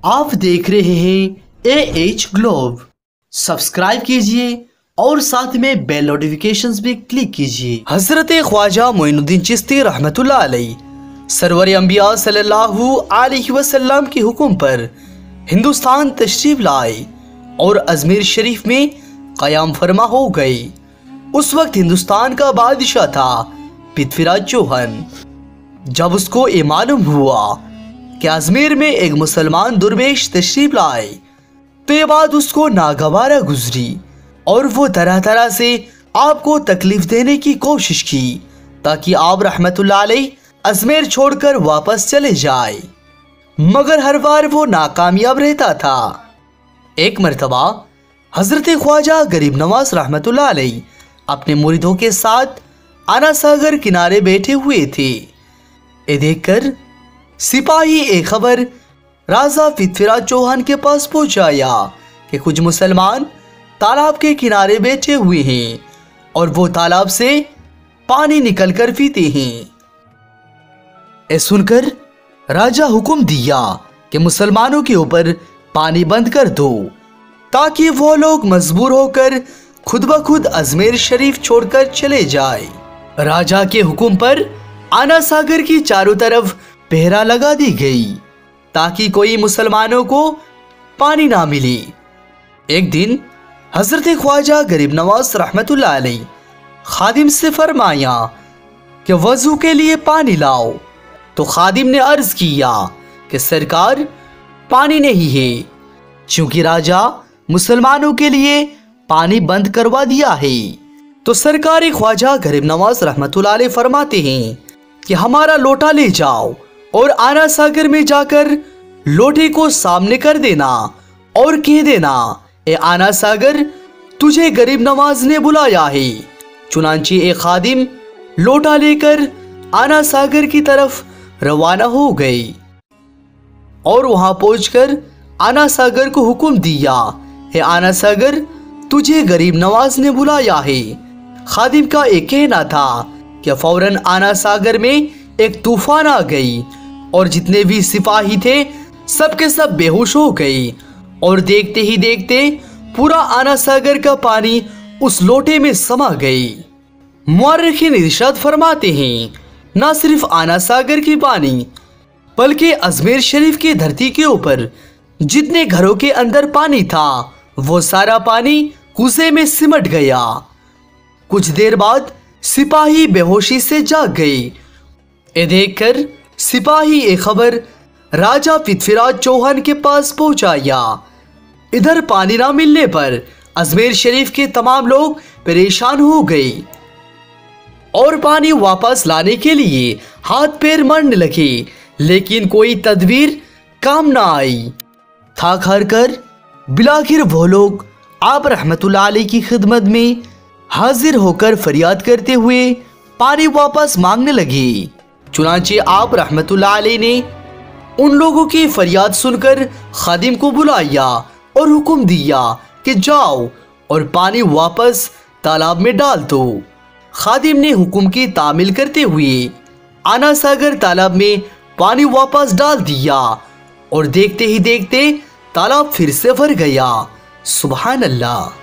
आप देख रहे हैं AH ग्लोब। सब्सक्राइब कीजिए और साथ में बेल नोटिफिकेशंस भी क्लिक कीजिए। हजरत ख्वाजा मोइनुद्दीन चिश्ती रहमतुल्लाह अलैह सरवर अंबिया सल्लल्लाहु अलैहि वसल्लम के हुक्म पर हिंदुस्तान तशरीफ लाए और अजमेर शरीफ में क़याम फरमा हो गए। उस वक्त हिंदुस्तान का बादशाह था पृथ्वीराज चौहान। जब उसको ये मालूम हुआ कि अजमेर में एक मुसलमान दुर्वेश तशरीफ लाए तो ये बात उसको नागवारा गुजरी और वो तरह तरह से आपको तकलीफ देने की कोशिश की ताकि आप रहमतुल्लाह अलैह अजमेर छोड़कर वापस चले जाए, मगर हर बार वो नाकामयाब रहता था। एक मर्तबा हजरत ख्वाजा गरीब नवाज रहमतुल्लाह अलैह अपने मुरीदों के साथ आना सागर किनारे बैठे हुए थे। ये देखकर सिपाही एक खबर राजा पृथ्वीराज चौहान के पास पहुंचाया कि कुछ मुसलमान तालाब के किनारे बैठे हुए हैं और वो तालाब से पानी निकलकर पीते हैं। ये सुनकर राजा हुक्म दिया कि मुसलमानों के ऊपर पानी बंद कर दो ताकि वो लोग मजबूर होकर खुद ब खुद अजमेर शरीफ छोड़कर चले जाए। राजा के हुक्म पर आना सागर की चारों तरफ पहरा लगा दी गई ताकि कोई मुसलमानों को पानी ना मिले। एक दिन हजरत ख्वाजा गरीब नवाज रहमतुल्लाह अलैह खादिम से फरमाया कि वजू के लिए पानी लाओ। तो खादिम ने अर्ज किया कि सरकार पानी नहीं है, क्योंकि राजा मुसलमानों के लिए पानी बंद करवा दिया है। तो सरकार ख्वाजा गरीब नवाज रहमतुल्लाह अलैह फरमाते हैं कि हमारा लोटा ले जाओ और आना सागर में जाकर लोटे को सामने कर देना और कह देना, ए आना सागर, तुझे गरीब नवाज ने बुलाया है। चुनांचे एक खादिम लोटा लेकर आना सागर की तरफ रवाना हो गई और वहां पहुंचकर आना सागर को हुक्म दिया, हे आना सागर, तुझे गरीब नवाज ने बुलाया है। खादिम का एक कहना था कि फौरन आना सागर में एक तूफान आ गई और जितने भी सिपाही थे सबके सब बेहोश हो गए और देखते ही देखते पूरा आना सागर का पानी उस लोटे में समा गई। मुअर्रिखीन इरशाद फरमाते हैं, न सिर्फ आना सागर की पानी बल्कि अजमेर शरीफ की धरती के ऊपर जितने घरों के अंदर पानी था वो सारा पानी कुएं में सिमट गया। कुछ देर बाद सिपाही बेहोशी से जाग गए। ये देखकर सिपाही एक खबर राजा पृथ्वीराज चौहान के पास पहुंचाया। इधर पानी ना मिलने पर अजमेर शरीफ के तमाम लोग परेशान हो गए और पानी वापस लाने के लिए हाथ पैर मारने लगे, लेकिन कोई तदबीर काम ना आई। थक हार कर बिलाखिर वो लोग आप रहमतुल्लाह अलैह की खिदमत में हाजिर होकर फरियाद करते हुए पानी वापस मांगने लगे। चुनांचे आप रहमतुल्लाह अलैह ने उन लोगों की फरियाद सुनकर खादिम को बुलाया और हुक्म दिया कि जाओ और पानी वापस तालाब में डाल दो। खादिम ने हुक्म की तामील करते हुए आना सागर तालाब में पानी वापस डाल दिया और देखते ही देखते तालाब फिर से भर गया। सुभान अल्लाह।